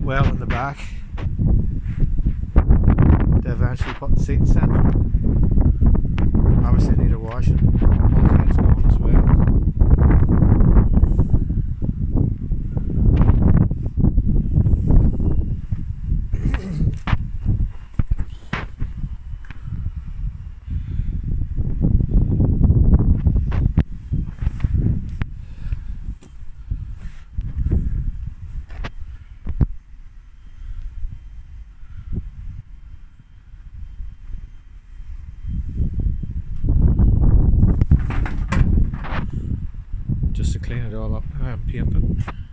well in the back. They eventually put the seats in. Obviously need a washing. Bulkhead's gone as well. Just to clean it all up and paint it.